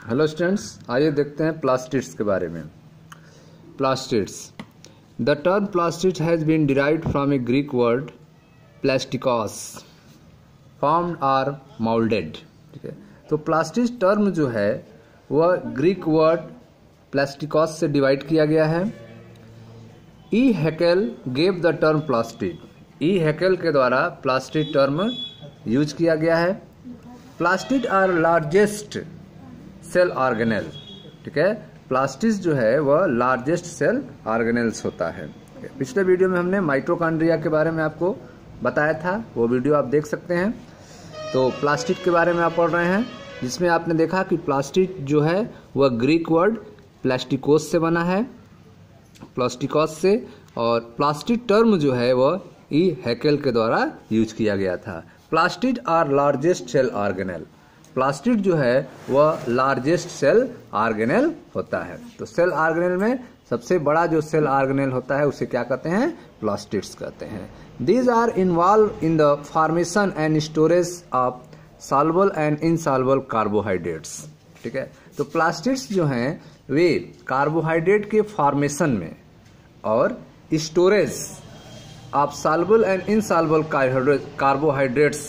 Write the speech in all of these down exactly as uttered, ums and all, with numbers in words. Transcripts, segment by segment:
Hello students, आइए देखते हैं प्लास्टिड्स के बारे में। Plastids, the term plastid has been derived from a Greek word plastikos, formed or moulded. ठीक है, तो प्लास्टिड टर्म जो है वह ग्रीक वर्ड प्लास्टिकॉस से डिवाइड किया गया है। E Haeckel gave the term plastid, E Haeckel के द्वारा प्लास्टिड टर्म यूज किया गया है। Plastid are largest cell organelle. ठीक है, प्लास्टिड जो है वह लार्जेस्ट सेल ऑर्गेनेल्स होता है। पिछले वीडियो में हमने माइटोकॉन्ड्रिया के बारे में आपको बताया था, वो वीडियो आप देख सकते हैं। तो प्लास्टिड के बारे में आप पढ़ रहे हैं, जिसमें आपने देखा कि प्लास्टिड जो है वह ग्रीक वर्ड प्लास्टिकोस से बना है, प्लास्टिकॉस से, और प्लास्टिड टर्म जो है वह ई हैकेल के द्वारा यूज किया गया था। Plastid are largest cell organelle, plastid जो है वह लार्जेस्ट सेल ऑर्गेनेल होता है। तो सेल ऑर्गेनेल में सबसे बड़ा जो सेल ऑर्गेनेल होता है उसे क्या कहते हैं? प्लास्टिड्स कहते हैं। These are involve in the formation and storage of soluble and insoluble carbohydrates. ठीक है, तो प्लास्टिड्स जो हैं वे कार्बोहाइड्रेट के फॉर्मेशन में और storage of soluble and insoluble carbohydrates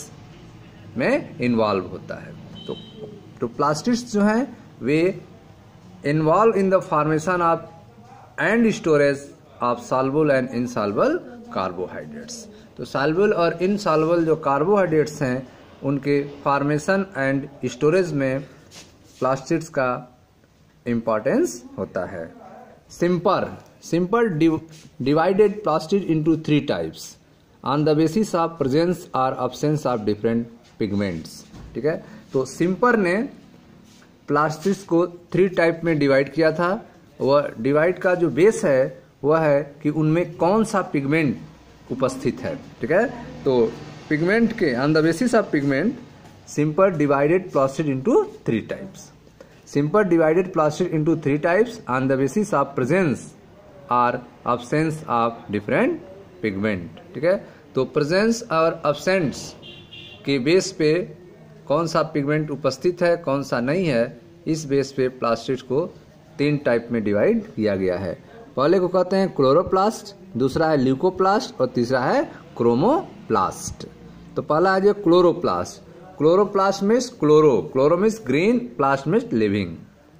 में इन्वॉल्व होता है। तो तो प्लास्टिड्स जो हैं वे involve in the formation of and storage of soluble and insoluble carbohydrates. तो सॉल्युबल और इनसॉल्युबल जो कार्बोहाइड्रेट्स हैं उनके फॉर्मेशन एंड स्टोरेज में प्लास्टिड्स का इम्पोर्टेंस होता है। Schimper Schimper divided plastid into three types on the basis of presence और अब्सेंस ऑफ डिफरेंट पिगमेंट्स। ठीक है, तो सिंपर ने प्लास्टिड्स को थ्री टाइप में डिवाइड किया था। वह डिवाइड का जो बेस है वह है कि उनमें कौन सा पिगमेंट उपस्थित है। ठीक है, तो पिगमेंट के on the basis of pigment Schimper divided plastid into three types. Schimper divided plastid into three types on the basis of presence और अब्सेंस ऑफ डिफरेंट पिगमेंट। ठीक है, तो प्रेजेंस और अब्सेंस के बेस पे कौन सा पिगमेंट उपस्थित है कौन सा नहीं है, इस बेस पे प्लास्टिड को तीन टाइप में डिवाइड किया गया है। पहले को कहते हैं क्लोरोप्लास्ट, दूसरा है ल्यूकोप्लास्ट और तीसरा है क्रोमोप्लास्ट। तो पहला है जो chloroplast. Chloroplast means chloro, chloro means green, plast means living.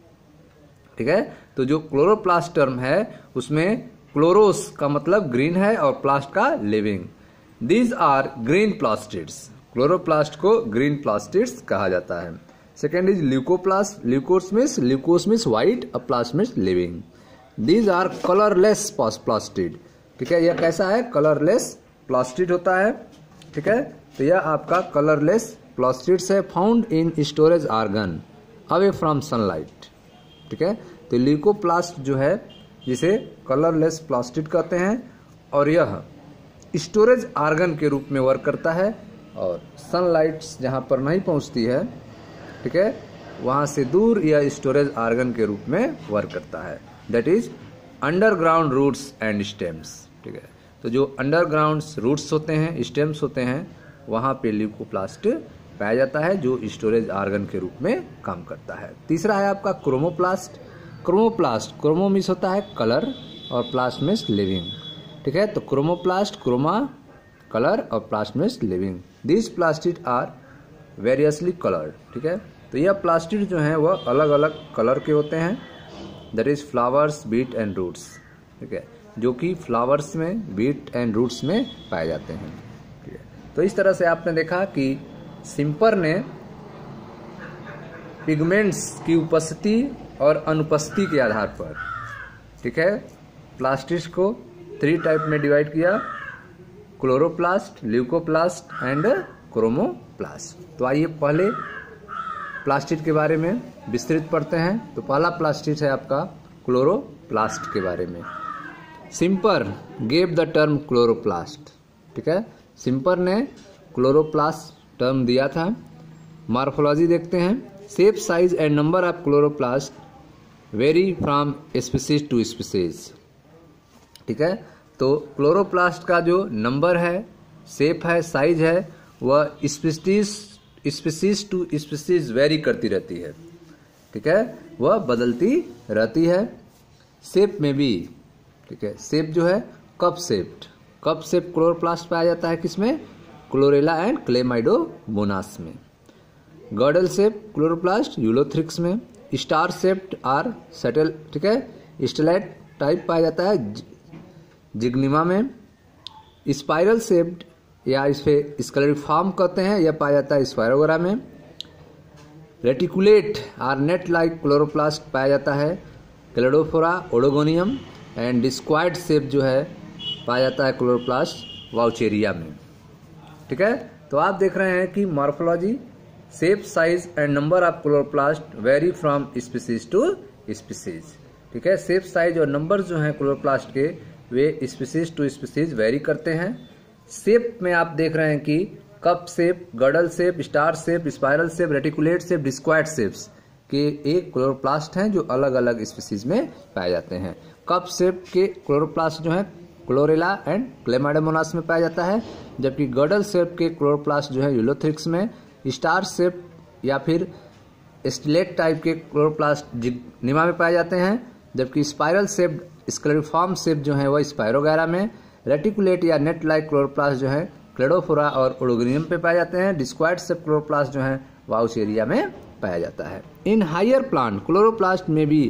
ठीक है, तो जो क्लोरोप्लास्ट टर्म है उसमें क्लोरोस का मतलब ग्रीन है और प्लास्ट का living. These are green plastids, chloroplast को ग्रीन प्लास्टिड्स कहा जाता है। Second is leucoplast, leucos means leucos means white और plast means living. These are colourless plastid. ठीक है, यह कैसा है? कलरलेस प्लास्टिड होता है। ठीक है, तो यह आपका कलरलेस प्लास्टिड्स है, found in storage organ away from sunlight. ठीक है, तो ल्यूकोप्लास्ट जो है जिसे कलरलेस प्लास्टिड कहते हैं और यह स्टोरेज ऑर्गन के रूप में वर्क करता है और सनलाइट जहां पर नहीं पहुंचती है, ठीक है, वहां से दूर यह स्टोरेज ऑर्गन के रूप में वर्क करता है। That is underground roots and stems. ठीक है, तो जो अंडरग्राउंड रूट्स होते हैं, स्टेम्स होते हैं, वहां पे ल्यूकोप्लास्ट पाया जाता है जो स्टोरेज ऑर्गन के रूप में काम करता है। तीसरा है आपका क्रोमोप्लास्ट। क्रोमोप्लास्ट, क्रोमो मीन्स होता है कलर और प्लास्ट मीन्स लिविंग। ठीक है, तो क्रोमोप्लास्ट, क्रोमा कलर और plast means living. This plastid are variously coloured. ठीक है, तो यह प्लास्टिड जो है वह अलग अलग कलर के होते हैं। That is flowers, beet and roots. ठीक है, जो कि फ्लावर्स में, बीट एंड रूट्स में पाए जाते हैं। ठीक है, तो इस तरह से आपने देखा कि सिंपर ने पिगमेंट्स की उपस्थिति और अनुपस्थिति के आधार पर, ठीक है, प्लास्टिड्स को थ्री टाइप में डिवाइड किया, क्लोरोप्लास्ट, ल्यूकोप्लास्ट एंड क्रोमोप्लास्ट। तो आइए पहले प्लास्टिड के बारे में विस्तृत पढ़ते हैं। तो पहला प्लास्टिड है आपका क्लोरोप्लास्ट के बारे में। Schimper gave the term chloroplast. ठीक है, सिंपर ने क्लोरोप्लास्ट टर्म दिया था। मॉर्फोलॉजी देखते हैं। Shape, size and number of chloroplast vary from species to species. ठीक है, तो क्लोरोप्लास्ट का जो नंबर है, शेप है, साइज है, वह species species to species vary करती रहती है। ठीक है, वह बदलती रहती है। शेप में भी, ठीक है, शेप जो है cup shaped, cup shape chloroplast पाया जाता है किसमें, क्लोरेला एंड क्लेमाइडोमोनास में। गर्डल शेप क्लोरोप्लास्ट यूलोथ्रिक्स में। स्टार शेप्ड आर सेटल, ठीक है, स्टेलेट टाइप पाया जाता है जिग्निमा में। स्पाइरल शेप्ड या इसे स्क्लेरिफॉर्म कहते हैं, यह पाया जाता है स्पायरोगोरा में। Reticulate or net like chloroplast पाया जाता है Cladophora Oedogonium. And discoid shape जो है पाया जाता है क्लोरोप्लास्ट वाउचेरिया में। ठीक है, तो आप देख रहे हैं कि morphology, shape, size and number of chloroplast vary from species to species. ठीक है, शेप, साइज और नंबर जो हैं क्लोरोप्लास्ट के वे स्पीसीज टू स्पीसीज वेरी करते हैं। शेप में आप देख रहे हैं कि cup shape, girdle shape, star shape, spiral shape, reticulate shape, discoid shapes के एक क्लोरोप्लास्ट हैं जो अलग अलग स्पीसीज में पाए जाते हैं। कप शेप के क्लोरोप्लास्ट जो है क्लोरेला एंड क्लेमाइडोमोनास में पाया जाता है, जबकि गडल शेप के क्लोरोप्लास्ट जो है यूलोथ्रिक्स में। स्टार शेप या फिर स्टेलेट टाइप के क्लोरोप्लास्ट जिग्निमा में पाए जाते हैं, जबकि स्पाइरल शेप स्क्लेरिफॉर्म शेप जो है वह स्पायरोगैरा में। रेटिकुलेट या नेट लाइक क्लोरोप्लास्ट जो है क्लेडोफोरा और ओडोगोनियम पे पाए जाते हैं। डिस्क्वाइड शेप क्लोरोप्लास्ट जो है वाउचेरिया में पाया जाता है। इन हायर प्लांट क्लोरोप्लास्ट में be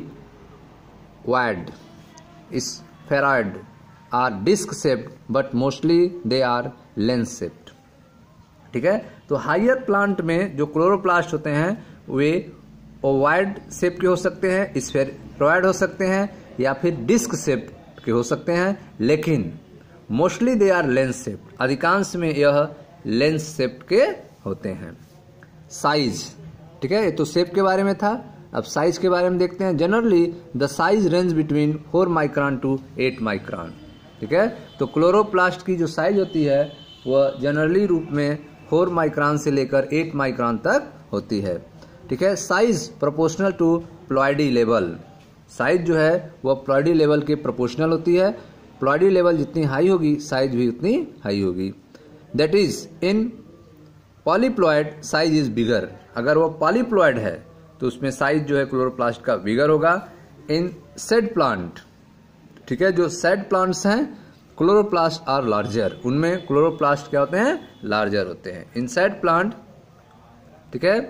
wide spheroid or disc shaped but mostly they are lens shaped. ठीक है, तो हायर प्लांट में जो क्लोरोप्लास्ट होते हैं वे ओवाइड शेप के हो सकते हैं, स्फेरॉइड हो सकते हैं या फिर डिस्क शेप के हो सकते हैं, लेकिन mostly they are lens shaped, अधिकांश में यह लेंस शेप्ड के होते हैं। साइज, ठीक है, ये तो शेप के बारे में था। अब साइज के बारे में देखते हैं। Generally the size range between four micron to eight micron. ठीक है, तो क्लोरोप्लास्ट की जो साइज होती है वह जनरली रूप में फोर माइक्रोन से लेकर एट माइक्रोन तक होती है। ठीक है, size proportional to ploidy level, size जो है वह प्लॉइडी लेवल के प्रोपोर्शनल होती है। प्लॉइडी लेवल जितनी हाई होगी साइज भी उतनी हाई होगी। That is in polyploid size is bigger, अगर वो पॉलीप्लॉइड है तो उसमें साइज जो है क्लोरोप्लास्ट का बिगर होगा। इन सेड प्लांट, ठीक है, जो सेड प्लांट्स हैं क्लोरोप्लास्ट आर लार्जर, उनमें क्लोरोप्लास्ट क्या होते हैं, लार्जर होते हैं। इन सेड प्लांट, ठीक है,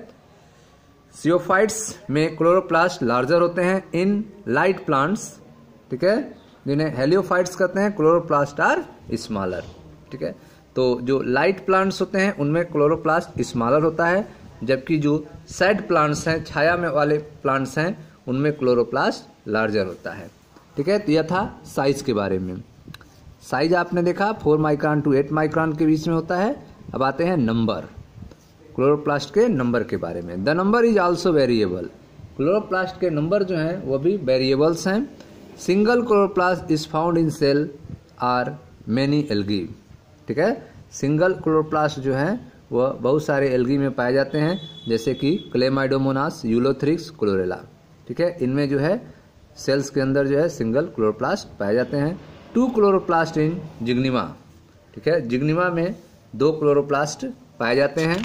सियोफाइट्स में क्लोरोप्लास्ट लार्जर होते हैं। इन लाइट प्लांट्स, ठीक है, जिन्हें हेलियोफाइट्स कहते हैं, क्लोरोप्लास्ट आर स्मॉलर। ठीक है, तो जो लाइट प्लांट्स होते हैं उनमें क्लोरोप्लास्ट स्मॉलर होता है, जबकि जो सैड प्लांट्स हैं, छाया में वाले प्लांट्स हैं, उनमें क्लोरोप्लास्ट लार्जर होता है। ठीक है, तो यह था साइज के बारे में। साइज आपने देखा four micron to eight micron के बीच में होता है। अब आते हैं नंबर, क्लोरोप्लास्ट के नंबर के बारे में। The number is also variable, chloroplast के नंबर जो हैं वो भी वेरिएबल्स हैं। Single chloroplast is found in cell or many algae. ठीक है, सिंगल क्लोरोप्लास्ट जो है वह बहुत सारे एल्गी में पाए जाते हैं, जैसे कि क्लेमाइडोमोनास, यूलोथ्रिक्स, क्लोरेला। ठीक है, इनमें जो है सेल्स के अंदर जो है सिंगल क्लोरोप्लास्ट पाए जाते हैं। टू क्लोरोप्लास्ट इन जिग्निमा, ठीक है, जिग्निमा में दो क्लोरोप्लास्ट पाए जाते हैं।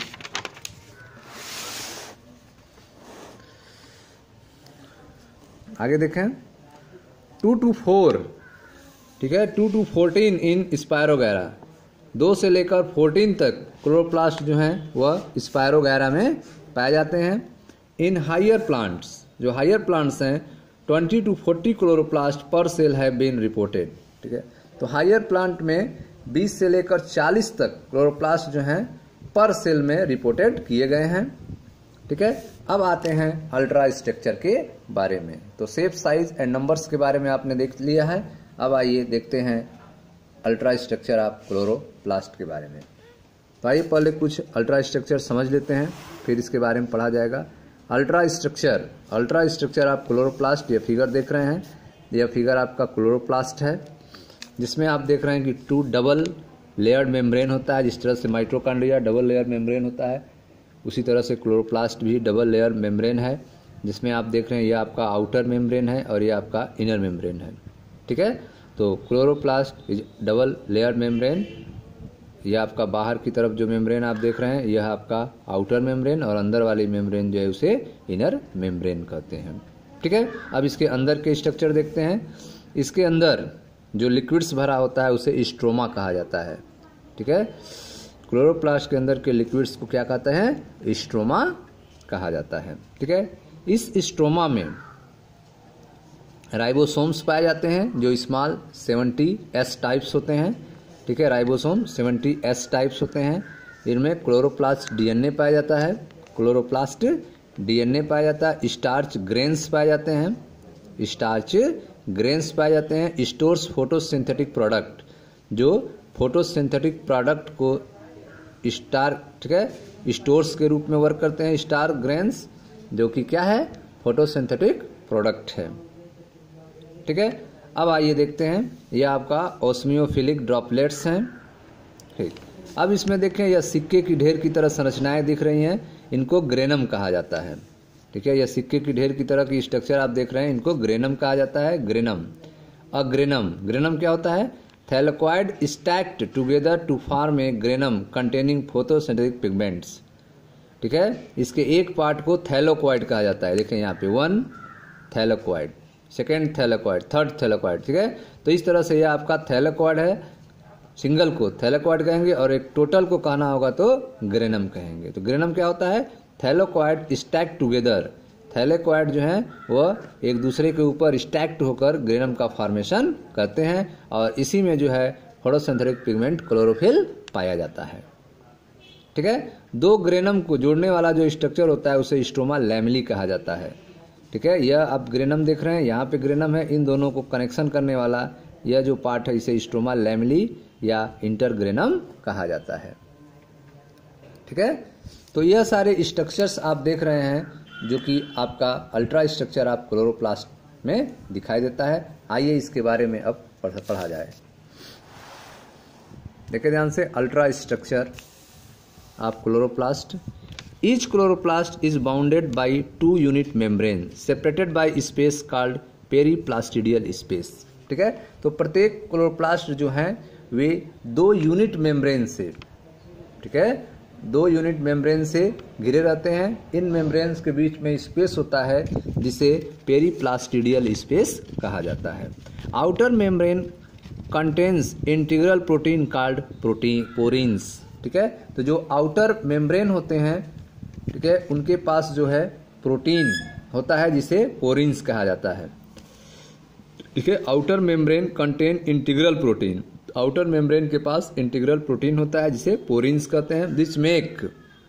आगे देखें, टू टू फोर, ठीक है, two to fourteen in Spirogyra, दो से लेकर फोर्टीन तक क्लोरोप्लास्ट जो हैं वह स्पायरोगैरा में पाए जाते हैं। इन हायर प्लांट्स, जो हायर प्लांट्स हैं, twenty to forty chloroplast per cell have been reported. ठीक है, तो हायर प्लांट में बीस से लेकर चालीस तक क्लोरोप्लास्ट जो हैं पर सेल में रिपोर्टेड किए गए हैं। ठीक है, अब आते हैं अल्ट्रा स्ट्रक्चर के बारे में। तो शेप, साइज एंड नंबर्स के बारे में आपने देख लिया है। अब आइए देखते हैं अल्ट्रा स्ट्रक्चर ऑफ क्लोरोप्लास्ट के बारे में। तो आइए पहले कुछ अल्ट्रा स्ट्रक्चर समझ लेते हैं, फिर इसके बारे में पढ़ा जाएगा। Ultrastructure, ultrastructure of chloroplast, ये फिगर देख रहे हैं, यह फिगर आपका क्लोरोप्लास्ट है, जिसमें आप देख रहे हैं कि टू डबल लेयर्ड मेम्ब्रेन होता है। जिस तरह से माइटोकॉन्ड्रिया डबल लेयर मेम्ब्रेन होता है, उसी तरह से क्लोरोप्लास्ट भी डबल लेयर मेम्ब्रेन है, जिसमें आप देख रहे हैं ये आपका आउटर मेम्ब्रेन है और ये आपका इनर मेम्ब्रेन है। ठीक है, तो chloroplast is double layer membrane, यह आपका बाहर की तरफ जो मेम्ब्रेन आप देख रहे हैं यह आपका आउटर मेम्ब्रेन, और अंदर वाली मेम्ब्रेन जो है उसे इनर मेम्ब्रेन कहते हैं। ठीक है, अब इसके अंदर के स्ट्रक्चर देखते हैं। इसके अंदर जो लिक्विड्स भरा होता है उसे स्ट्रोमा कहा जाता है। ठीक है, क्लोरोप्लास्ट के अंदर के लिक्विड्स को क्या कहते हैं? स्ट्रोमा कहा जाता है। ठीक है, इस स्ट्रोमा में राइबोसोम्स पाए जाते हैं जो स्मॉल सेवेंटी एस टाइप्स होते हैं। ठीक है, राइबोसोम सेवेंटी एस टाइप्स होते हैं। इनमें क्लोरोप्लास्ट डीएनए पाया जाता है, क्लोरोप्लास्ट डीएनए पाया जाता है, स्टार्च ग्रेन्स पाए जाते हैं, स्टार्च ग्रेन्स पाए जाते हैं, स्टोर्स फोटोसिंथेटिक प्रोडक्ट जो फोटोसिंथेटिक प्रोडक्ट को स्टार ठीक है स्टोर्स के रूप में वर्क करते हैं, स्टार ग्रेन्स जो कि क्या है? फोटोसिंथेटिक प्रोडक्ट है। ठीक है, अब आइए देखते हैं, यह आपका ओस्मियोफिलिक ड्रॉपलेट्स हैं। ठीक, अब इसमें देखें यह सिक्के की ढेर की तरह संरचनाएं दिख रही हैं, इनको ग्रेनम कहा जाता है। ठीक है, यह सिक्के की ढेर की तरह की स्ट्रक्चर आप देख रहे हैं, इनको ग्रेनम कहा जाता है। ग्रेनम अग्रेनम ग्रेनम क्या होता है? Thylakoid stacked together to form a granum containing photosynthetic pigments. ठीक है, इसके एक पार्ट को थैलेक्वाइड कहा जाता है। देखें यहाँ पे one thylakoid, second thylakoid, third thylakoid. ठीक है, तो इस तरह से यह आपका थैलेक्वाइड है, सिंगल को थैलेक्वाइड कहेंगे और एक टोटल को कहना होगा तो ग्रेनम कहेंगे। तो ग्रेनम क्या होता है? Thylakoid stacked together. थैलेक्वाइड जो है वह एक दूसरे के ऊपर स्टैक्ड होकर ग्रेनम का फॉर्मेशन करते हैं, और इसी में जो है फोटोसिंथेटिक पिगमेंट क्लोरोफिल पाया जाता है। ठीक है, दो ग्रेनम को जोड़ने वाला जो स्ट्रक्चर होता है उसे स्ट्रोमा लैमेली कहा जाता है। ठीक है, यह आप ग्रेनम देख रहे हैं, यहाँ पे ग्रेनम है, इन दोनों को कनेक्शन करने वाला यह जो पार्ट है इसे स्ट्रोमा लैमेली या इंटरग्रेनम कहा जाता है। ठीक है, तो यह सारे स्ट्रक्चर्स आप देख रहे हैं जो कि आपका अल्ट्रा स्ट्रक्चर आप क्लोरोप्लास्ट में दिखाई देता है। आइए इसके बारे में अब पढ़ा जाए। देखिए ध्यान से, ultrastructure of chloroplast. Each chloroplast is bounded by two unit membrane separated by space called periplastidial space. ठीक है, तो प्रत्येक क्लोरोप्लास्ट जो हैं वे दो यूनिट मेम्ब्रेन से ठीक है दो यूनिट मेम्ब्रेन से घिरे रहते हैं। इन मेम्ब्रेन्स के बीच में स्पेस होता है जिसे पेरीप्लास्टिडियल स्पेस कहा जाता है। Outer membrane contains integral protein called protein porins. ठीक है, तो जो आउटर मेम्ब्रेन होते हैं ठीक है उनके पास जो है प्रोटीन होता है जिसे पोरिन्स कहा जाता है। ठीक है, outer membrane contain integral protein, outer membrane के पास इंटीग्रल प्रोटीन होता है जिसे पोरिन्स कहते हैं। विच मेक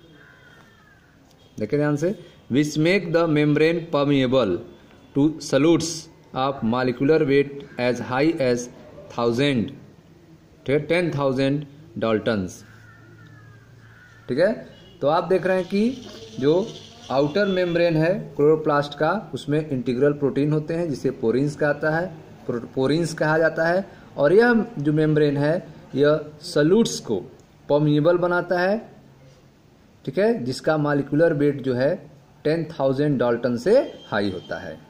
देखिए ध्यान से which make the membrane permeable to solutes of molecular weight as high as thousand ठीक है टेन थाउजेंड डाल्टन्स। ठीक है, तो आप देख रहे हैं कि जो आउटर मेम्ब्रेन है क्लोरोप्लास्ट का उसमें इंटीग्रल प्रोटीन होते हैं जिसे पोरिन्स कहता है पोरिन्स कहा जाता है, और यह जो मेम्ब्रेन है यह सॉल्यूट्स को परमिएबल बनाता है। ठीक है, जिसका मॉलिक्यूलर वेट जो है टेन थाउजेंड डाल्टन से हाई होता है।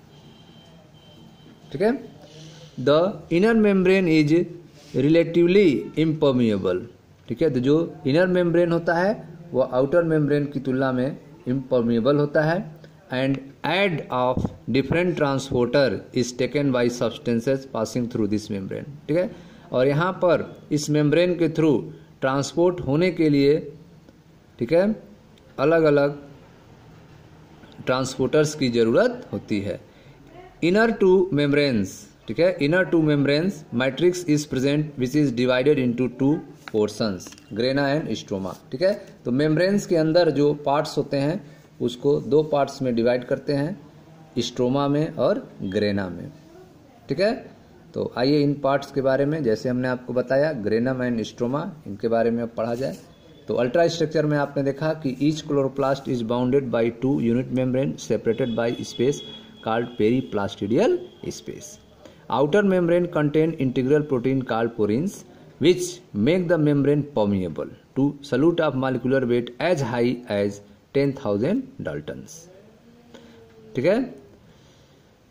ठीक है, the inner membrane is relatively impermeable. ठीक है, तो जो इनर मेम्ब्रेन होता है वह आउटर मेम्ब्रेन की तुलना में इम्परमिएबल होता है। And aid of different transporter is taken by substances passing through this membrane. ठीक है, और यहाँ पर इस मेम्ब्रेन के थ्रू ट्रांसपोर्ट होने के लिए ठीक है अलग अलग ट्रांसपोर्टर्स की जरूरत होती है। इनर टू मेम्ब्रेन्स ठीक है inner two membranes matrix is present which is divided into two portions grana and stroma. ठीक है, तो मेम्ब्रेन्स के अंदर जो पार्ट्स होते हैं उसको दो पार्ट्स में डिवाइड करते हैं, स्ट्रोमा में और ग्रेना में। ठीक है, तो आइए इन पार्ट्स के बारे में जैसे हमने आपको बताया ग्रेनम एंड स्ट्रोमा इनके बारे में अब पढ़ा जाए। तो अल्ट्रा स्ट्रक्चर में आपने देखा कि each chloroplast is bounded by two unit membrane separated by space called periplastidial space. Outer membrane contain integral protein called porins which make the membrane permeable to solute of molecular weight as high as ten thousand daltons। ठीक है,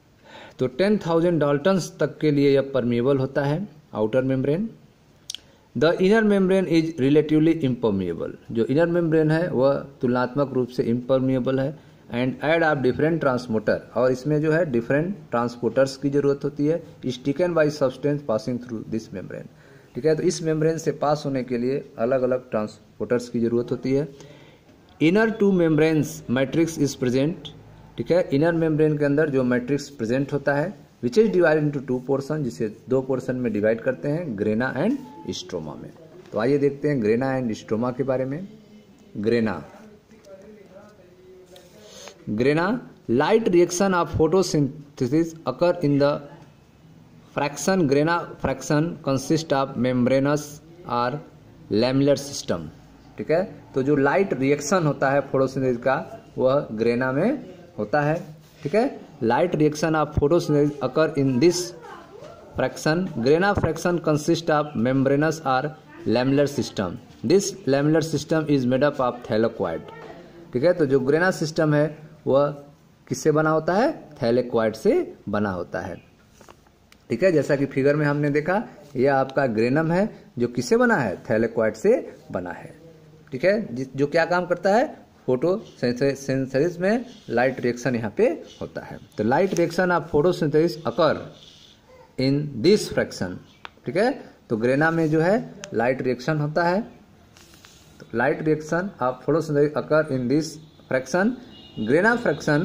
तो ten thousand daltons तक के लिए यह permeable होता है outer membrane. The inner membrane is relatively impermeable, जो इनर मेम्ब्रेन है वह तुलनात्मक रूप से इम्पर्मिएबल है। And aid of different transporter, और इसमें जो है डिफरेंट ट्रांसपोर्टर्स की जरूरत होती है। Is taken by substance passing through this membrane, ठीक है। तो इस मेम्ब्रेन से पास होने के लिए अलग अलग ट्रांसपोर्टर्स की जरूरत होती है। Inner two membranes matrix is present, ठीक है। इनर मेम्ब्रेन के अंदर जो मैट्रिक्स प्रेजेंट होता है which is divided into two portion, जिसे दो पोर्शन में डिवाइड करते हैं, ग्रेना एंड स्ट्रोमा में। तो आइए देखते हैं ग्रेना एंड स्ट्रोमा के बारे में। Grana grana light reaction of photosynthesis occur in the fraction. Grana fraction consist of membranous और लैमेलर सिस्टम, ठीक है। तो जो लाइट रिएक्शन होता है फोटोसिंथेसिस का वह ग्रेना में होता है, ठीक है। Light reaction of photosynthesis occur in this fraction. Grana fraction consist of membranous और lamellar system. This lamellar system is made up of thylakoid, ठीक है। तो जो ग्रेना सिस्टम है वह किससे बना होता है? थैलेक्वाइड से बना होता है, ठीक है। जैसा कि फिगर में हमने देखा, यह आपका ग्रेनम है जो किससे बना है? थैलेक्वाइड से बना है, ठीक है। जो क्या काम करता है? फोटोसिंथेसिस में लाइट रिएक्शन यहाँ पे होता है। तो light reaction of photosynthesis occur in this fraction, ठीक है। तो ग्रेना में जो है लाइट रिएक्शन होता है। तो light reaction of photosynthesis occur in this fraction. Grana fraction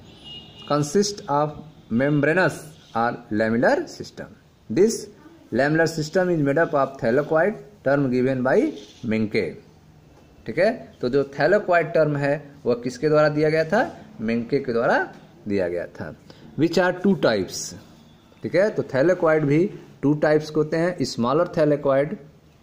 consist of membranous और lamellar system. This lamellar system is made up of thylakoid, term given by Menke, ठीक है। तो जो थैलेक्वाइड टर्म है वह किसके द्वारा दिया गया था? मेंके के द्वारा दिया गया था। विच आर टू टाइप्स, ठीक है। तो थैलेक्वाइड भी टू टाइप्स के होते हैं, स्मॉलर थैलेक्वाइड,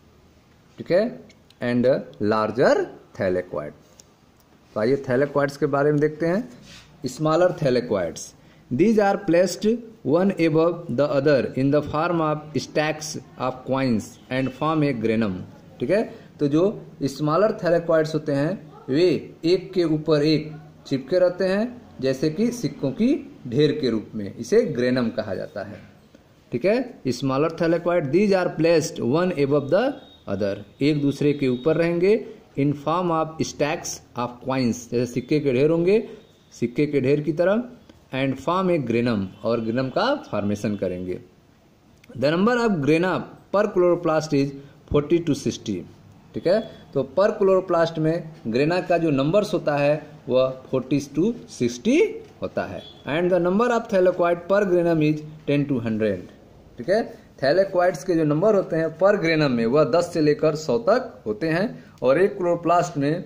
ठीक है, एंड लार्जर थैलेक्वाइड। तो आइए थैलेक्वाइड्स के बारे में देखते हैं। Smaller thylakoids, these are placed one above the other in the form of stacks of coins and form a granum, ठीक है। तो जो स्मॉलर थैलेक्वाइड्स होते हैं वे एक के ऊपर एक चिपके रहते हैं, जैसे कि सिक्कों की ढेर के रूप में, इसे ग्रेनम कहा जाता है, ठीक है। Smaller thylakoid, these are placed one above the other, एक दूसरे के ऊपर रहेंगे, in form of stacks of coins, जैसे सिक्के के ढेर होंगे, सिक्के के ढेर की तरह, एंड फॉर्म ए ग्रेनम, और ग्रेनम का फॉर्मेशन करेंगे। The number of grana per chloroplast is forty to sixty, ठीक है। तो पर क्लोरोप्लास्ट में ग्रेना का जो नंबर्स होता है वह फोर्टी टू सिक्सटी होता है। And the number of thylakoid per granum is ten to hundred, ठीक है। थैलेक्वाइड्स के जो नंबर होते हैं पर ग्रेनम में वह दस से लेकर सौ तक होते हैं, और एक क्लोरोप्लास्ट में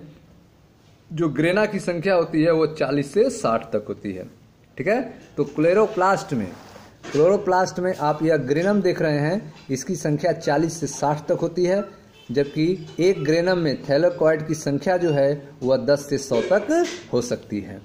जो ग्रेना की संख्या होती है वो चालीस से साठ तक होती है, ठीक है। तो क्लोरोप्लास्ट में क्लोरोप्लास्ट में आप यह ग्रेनम देख रहे हैं, इसकी संख्या चालीस से साठ तक होती है, जबकि एक ग्रेनम में थैलेक्वाइड की संख्या जो है वह दस से सौ तक हो सकती है,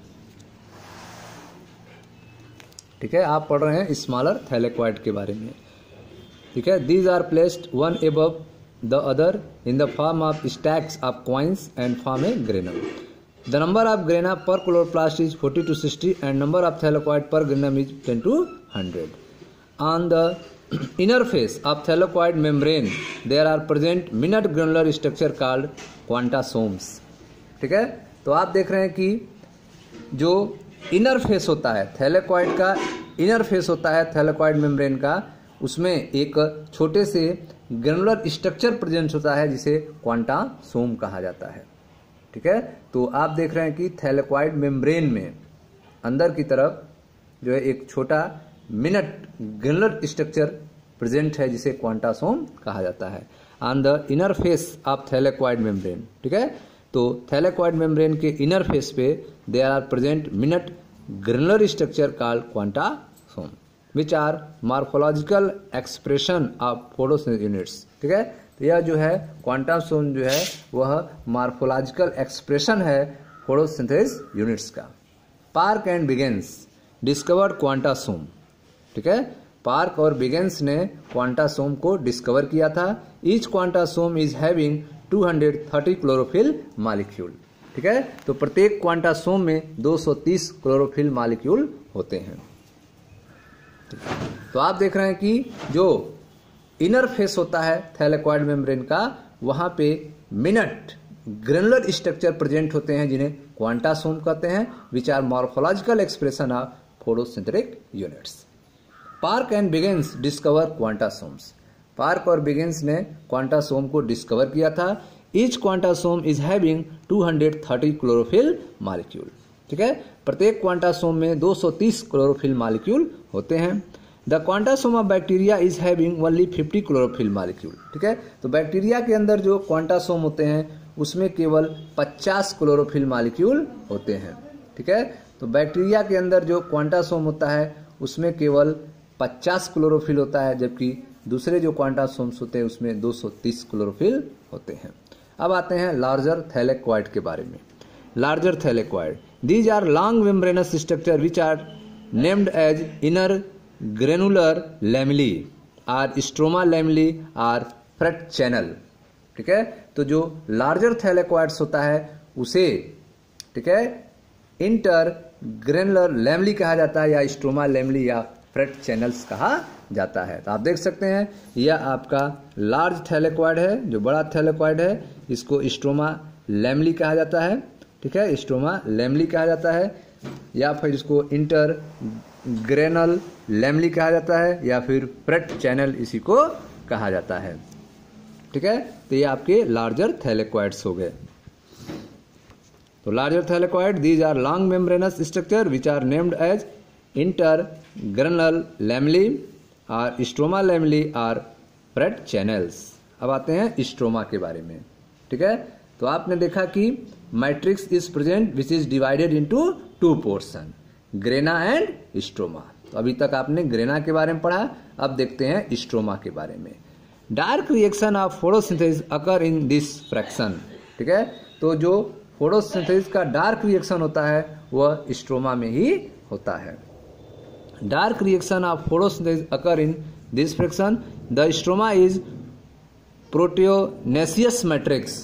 ठीक है। आप पढ़ रहे हैं स्मॉलर थैलेक्वाइड के बारे में, ठीक है। These are placed one above the other in the form of stacks of coins and form a granum. The number of grana per chloroplast is forty to sixty and number of thylakoid per granum is ten to hundred. On the inner face of thylakoid membrane there are present minute granular structure called quantasomes, ठीक है। तो आप देख रहे हैं कि जो inner face होता है थैलेक्वाइड का, इनर फेस होता है थैलेक्वाइड मेम्ब्रेन का, उसमें एक छोटे से ग्रेनुलर स्ट्रक्चर प्रेजेंट होता है जिसे क्वांटासोम कहा जाता है, ठीक है। तो आप देख रहे हैं कि थैलेक्वाइड मेम्ब्रेन में अंदर की तरफ जो है एक छोटा मिनट ग्रेनुलर स्ट्रक्चर प्रेजेंट है जिसे क्वांटासोम कहा जाता है। On the inner face of thylakoid membrane, ठीक है। तो थैलेक्वाइड मेम्ब्रेन के इनर फेस पे there are present minute granular structure called quantasome which are morphological expression of photosynthesis units, ठीक है। तो यह जो है क्वांटासोम जो है वह मॉर्फोलॉजिकल एक्सप्रेशन है फोटोसिंथेसिस यूनिट्स का। Park and Biggins discovered quantasome, ठीक है। पार्क और बिगेंस ने क्वांटासोम को डिस्कवर किया था। Each quantasome is having two hundred thirty chlorophyll molecule, ठीक है। तो प्रत्येक क्वांटासोम में दो सौ तीस क्लोरोफिल मॉलिक्यूल होते हैं। तो आप देख रहे हैं कि जो इनर फेस होता है थैलेकॉइड मेम्ब्रेन का, वहां पे मिनट ग्रेनुलर स्ट्रक्चर प्रेजेंट होते हैं जिन्हें क्वांटासोम कहते हैं, which are morphological expression of photosynthetic units. Park and Biggins discover quantasomes. Park और बिगिंस ने क्वांटासोम को डिस्कवर किया था। Each quantasome is having two hundred thirty chlorophyll molecule. ठीक है, प्रत्येक क्वांटासोम में दो सौ तीस क्लोरोफिल मॉलिक्यूल होते हैं। The quantasome of bacteria is having only fifty chlorophyll molecule. ठीक है, तो बैक्टीरिया के अंदर जो क्वांटासोम होते हैं उसमें केवल पचास क्लोरोफिल मॉलिक्यूल होते हैं। ठीक है, तो बैक्टीरिया के अंदर जो क्वांटासोम होता है उसमें केवल पचास क्लोरोफिल होता है, जबकि दूसरे जो क्वांटासोम्स होते हैं उसमें दो सौ तीस क्लोरोफिल होते हैं। अब आते हैं लार्जर थैलेकॉइड के बारे में। Larger thylakoid, these are long membranous structure which are named as inner granular lamellae or stroma lamellae or fret channel. ठीक है, तो जो लार्जर थैलेकॉइड्स होता है उसे, ठीक है, इंटर ग्रेनुलर लैमेली कहा जाता है या स्ट्रोमा लैमेली या फ्रेट चैनल्स कहा जाता है। तो आप देख सकते हैं यह आपका लार्ज थैलेकॉइड है, जो बड़ा थैलेकॉइड है, इसको स्ट्रोमा लैमेली कहा जाता है। ठीक है, स्ट्रोमा लैमेली कहा जाता है या फिर इसको इंटर ग्रेनल लैमेली कहा जाता है या फिर फ्रेट चैनल इसी को कहा जाता है। ठीक है, तो ये आपके लार्जर थैलेकॉइड्स हो गए। तो larger thylakoid, these are long membranous structure which are named as inter granal lamellae और स्ट्रोमा लैमेली और फ्रेट चैनल्स। अब आते हैं स्ट्रोमा के बारे में। ठीक है, तो आपने देखा कि matrix is present which is divided into two portion, grana and stroma. तो अभी तक आपने ग्रेना के बारे में पढ़ा, अब देखते हैं स्ट्रोमा के बारे में। Dark reaction of photosynthesis occur in this fraction. ठीक है, तो जो फोटोसिंथेसिस का डार्क रिएक्शन होता है वह स्ट्रोमा में ही होता है। Dark reaction of photosynthesis occur in this fraction, the stroma is proteinaceous matrix.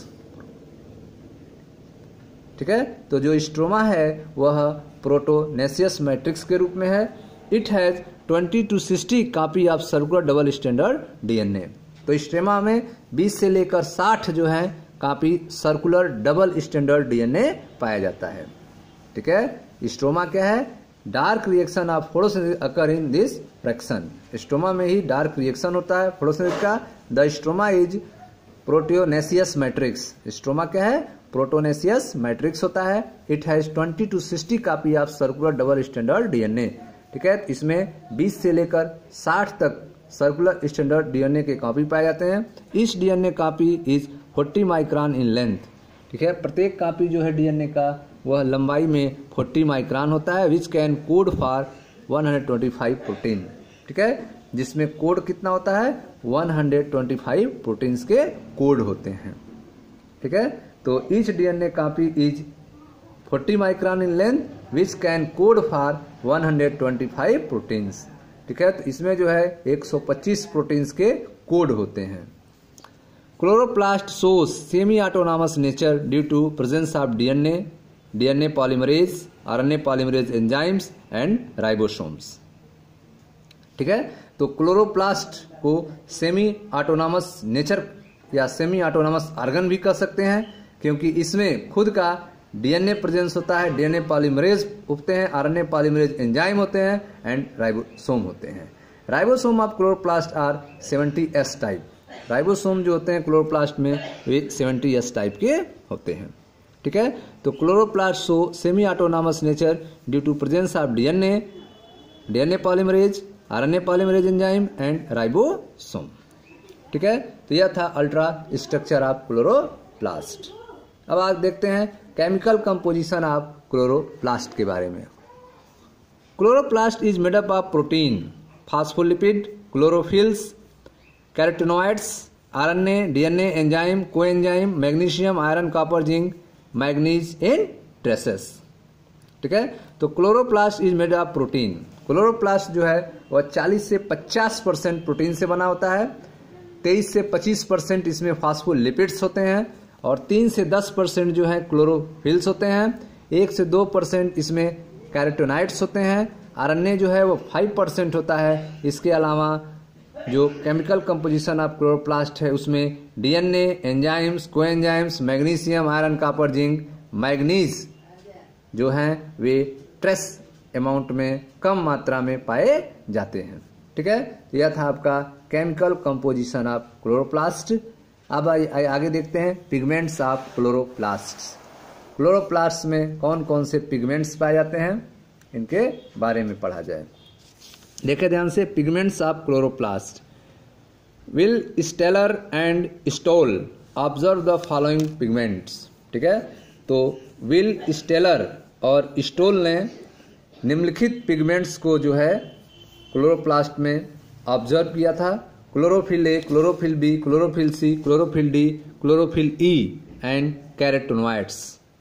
ठीक है, तो जो स्ट्रोमा है वह प्रोटोनेसियस मैट्रिक्स के रूप में है। It has twenty to sixty copy of circular double standard DNA. तो स्ट्रोमा में बीस से लेकर साठ जो है copy circular double standard DNA पाया जाता है। ठीक है, स्ट्रोमा क्या है? Dark reaction of photosynthesis occur in this fraction. Stroma में ही डार्क रिएक्शन होता है फोटोसिंथेसिस का। The stroma is proteinaceous matrix. Stroma क्या है? प्रोटोनेसियस मैट्रिक्स होता है। It has twenty to sixty copy of circular double standard DNA. ठीक है, इसमें बीस से लेकर साठ तक सर्कुलर स्टैंडर्ड डीएनए के कॉपी पाए जाते हैं। इस DNA copy is forty micron in length. ठीक है, प्रत्येक कॉपी जो है डीएनए का वह लंबाई में फोर्टी माइक्रोन होता है, which can code for one hundred twenty five protein. ठीक है, जिसमें कोड कितना होता है? One hundred twenty five proteins के कोड होते हैं। ठीक है, तो each DNA copy is forty micron in length which can code for one hundred twenty five proteins. ठीक है, तो इसमें जो है एक सौ पच्चीस प्रोटीन्स के कोड होते हैं। Chloroplast shows semi autonomous nature due to presence of DNA, DNA polymerase, RNA polymerase enzymes and ribosomes. ठीक है, तो क्लोरोप्लास्ट को सेमी ऑटोनॉमस नेचर या सेमी ऑटोनॉमस ऑर्गन भी कह सकते हैं, क्योंकि इसमें खुद का डीएनए प्रेजेंस होता है, डीएनए पॉलीमरेज होते हैं, आरएनए पॉलीमरेज एंजाइम होते हैं एंड राइबोसोम होते हैं। Ribosome of chloroplast are seventy S type. Ribosome जो होते हैं क्लोरोप्लास्ट में वे सेवेंटी एस टाइप के होते हैं। ठीक है, तो chloroplast show semi autonomous nature due to presence of DNA, DNA polymerase, RNA polymerase enzyme and ribosome. ठीक है, तो यह था अल्ट्रा स्ट्रक्चर ऑफ क्लोरोप्लास्ट। अब आज देखते हैं केमिकल कंपोजिशन ऑफ क्लोरोप्लास्ट के बारे में। Chloroplast is made up of protein, phospholipid, chlorophylls, carotenoids, RNA, DNA, enzyme, coenzyme, magnesium, iron, copper, zinc, manganese and traces. ठीक है, तो chloroplast is made of protein. Chloroplast जो है वह चालीस से पचास परसेंट प्रोटीन से बना होता है, तेईस से पच्चीस परसेंट इसमें फास्फोलिपिड्स होते हैं और तीन से दस परसेंट जो है क्लोरोफिल्स होते हैं, एक से दो परसेंट इसमें कैरोटेनॉइड्स होते हैं, आरएनए जो है वो फाइव परसेंट होता है। इसके अलावा जो केमिकल कंपोजिशन ऑफ क्लोरोप्लास्ट है उसमें DNA, enzymes, coenzymes, magnesium, iron, copper, zinc, manganese जो हैं वे ट्रेस अमाउंट में कम मात्रा में पाए जाते हैं। ठीक है, यह था आपका केमिकल कंपोजिशन ऑफ क्लोरोप्लास्ट। अब आगे देखते हैं पिगमेंट्स ऑफ क्लोरोप्लास्ट। क्लोरोप्लास्ट में कौन कौन से पिगमेंट्स पाए जाते हैं इनके बारे में पढ़ा जाए। देखें ध्यान से, pigments of chloroplast. Willstatter and Stoll observe the following pigments. ठीक है, तो विल स्टेलर और स्टोल ने निम्नलिखित पिगमेंट्स को जो है क्लोरोप्लास्ट में ऑब्जर्व किया था। Chlorophyll A, chlorophyll B, chlorophyll C, chlorophyll D, chlorophyll E and carotenoids.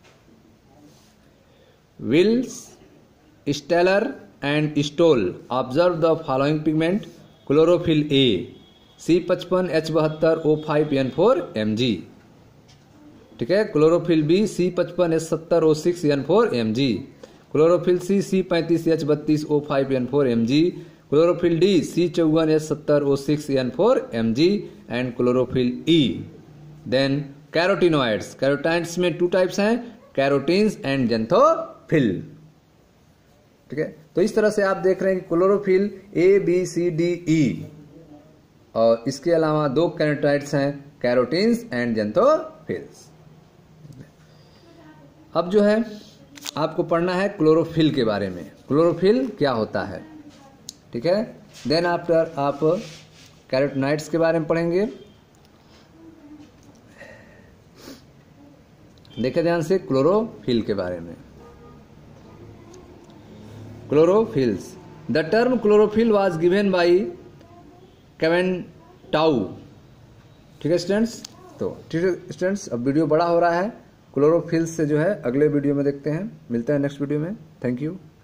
Willstatter and Stoll observe the following pigment. Chlorophyll A C पचपन एच बहत्तर O five N four M G. ठीक है, chlorophyll B C पचपन H सत्तर O six N four M G. Chlorophyll C C पैंतीस H बत्तीस O five N four M G. Chlorophyll D C चौवन H सत्तर O six N four M G and chlorophyll E. Then carotenoids. Carotids में two types हैं, carotenes and xanthophyll. ठीक है, तो इस तरह से आप देख रहे हैं कि chlorophyll A B C D E और इसके अलावा दो कैरोटाइड्स हैं, कैरोटीन्स एंड जेंथोफिल्स। अब जो है आपको पढ़ना है क्लोरोफिल के बारे में। क्लोरोफिल क्या होता है, ठीक है। देन आफ्टर आप कैरोटीनॉइड्स के बारे में पढ़ेंगे। देखें ध्यान से क्लोरोफिल के बारे में। Chlorophylls. The term chlorophyll was given by Caventou. ठीक है स्टूडेंट्स, तो ठीक है स्टूडेंट्स, अब वीडियो बड़ा हो रहा है। क्लोरोफिल्स से जो है अगले वीडियो में देखते हैं, मिलते हैं नेक्स्ट वीडियो में। Thank you.